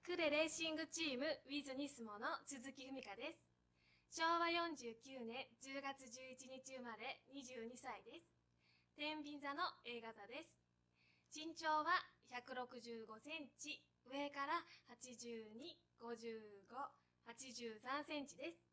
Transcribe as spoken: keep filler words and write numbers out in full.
クレレーシングチームウィズニスモの鈴木史華です。しょうわよんじゅうきゅうねんじゅうがつじゅういちにち生まれにじゅうにさいです。天秤座の A 型です。身長はひゃくろくじゅうごセンチ、上からはちじゅうに、ごじゅうご、はちじゅうさんセンチです。